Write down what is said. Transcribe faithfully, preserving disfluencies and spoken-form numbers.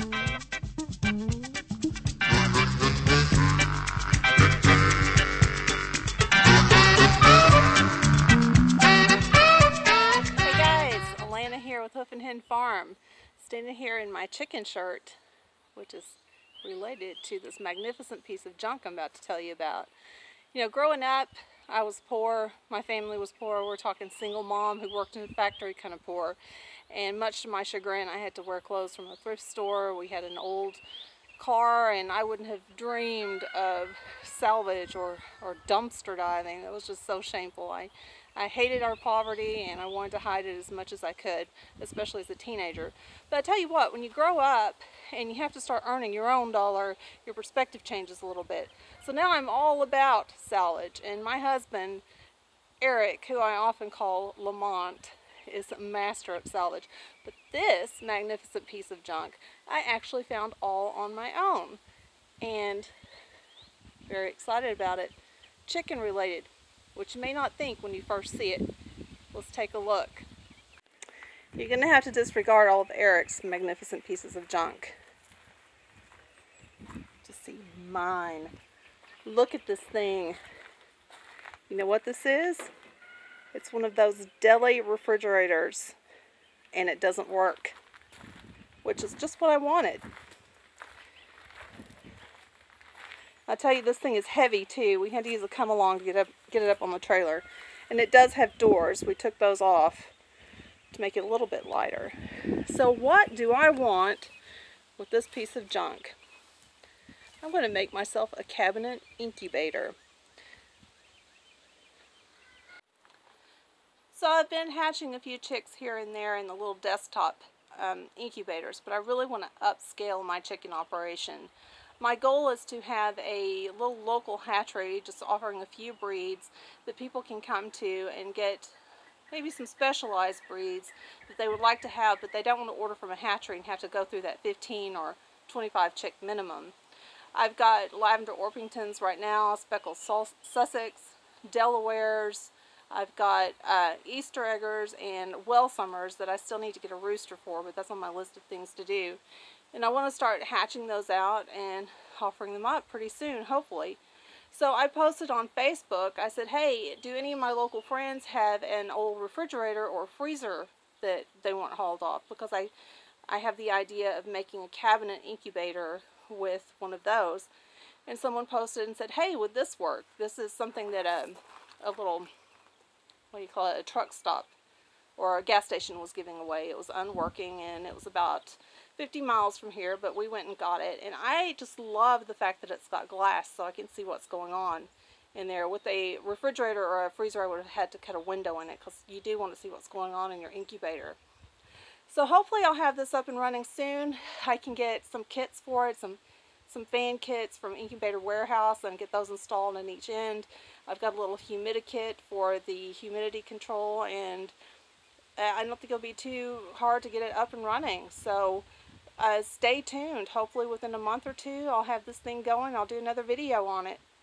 Here with Hoof and Hen Farm, standing here in my chicken shirt, which is related to this magnificent piece of junk I'm about to tell you about. You know, growing up, I was poor. My family was poor. We're talking single mom who worked in a factory, kind of poor. And much to my chagrin, I had to wear clothes from a thrift store. We had an old car, and I wouldn't have dreamed of salvage or, or dumpster diving. It was just so shameful. I, I hated our poverty, and I wanted to hide it as much as I could, especially as a teenager. But I tell you what, when you grow up and you have to start earning your own dollar, your perspective changes a little bit. So now I'm all about salvage, and my husband, Eric, who I often call Lamont, is a master at salvage. But this magnificent piece of junk I actually found all on my own, and very excited about it. Chicken related, which you may not think when you first see it. Let's take a look. You're going to have to disregard all of Eric's magnificent pieces of junk to see mine. Look at this thing. You know what this is? It's one of those deli refrigerators, and it doesn't work, which is just what I wanted. I tell you, this thing is heavy too. We had to use a come along to get up, get it up on the trailer, and it does have doors. We took those off to make it a little bit lighter. So what do I want with this piece of junk? I'm going to make myself a cabinet incubator. So I've been hatching a few chicks here and there in the little desktop um, incubators, but I really want to upscale my chicken operation. My goal is to have a little local hatchery, just offering a few breeds that people can come to and get maybe some specialized breeds that they would like to have, but they don't want to order from a hatchery and have to go through that fifteen or twenty-five chick minimum. I've got Lavender Orpingtons right now, Speckled Sussex, Delawares. I've got uh, Easter eggers and Welsummers that I still need to get a rooster for, but that's on my list of things to do. And I want to start hatching those out and offering them up pretty soon, hopefully. So I posted on Facebook, I said, hey, do any of my local friends have an old refrigerator or freezer that they want hauled off? Because I, I have the idea of making a cabinet incubator with one of those. And someone posted and said, hey, would this work? This is something that a, a little, what do you call it, a truck stop or a gas station was giving away. It was unworking, and it was about fifty miles from here, but we went and got it. And I just love the fact that it's got glass so I can see what's going on in there. With a refrigerator or a freezer, I would have had to cut a window in it because you do want to see what's going on in your incubator. So hopefully I'll have this up and running soon. I can get some kits for it, some some fan kits from Incubator Warehouse, and get those installed in each end. I've got a little humidikit for the humidity control, and I don't think it'll be too hard to get it up and running. So uh, stay tuned. Hopefully within a month or two I'll have this thing going. I'll do another video on it.